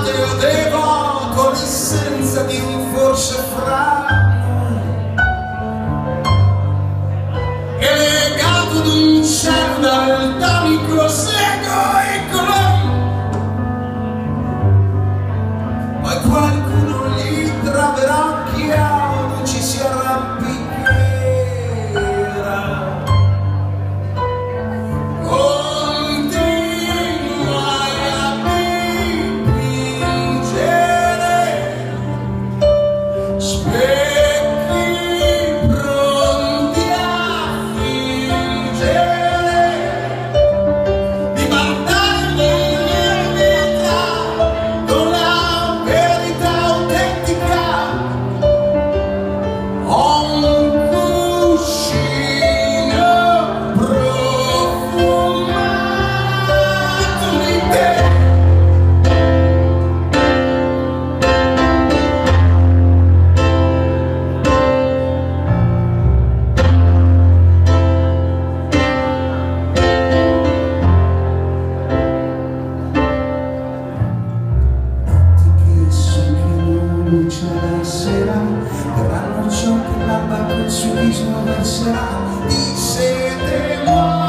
ateo devoto, l'essenza di un forse fra, è legato ad un cielo daltonico cieco e colore. Poi qualcuno gli traverocchia, non ci si arrampicherà. Luce la sera, verranno ciò che l'alba col suo viso verserà di sete.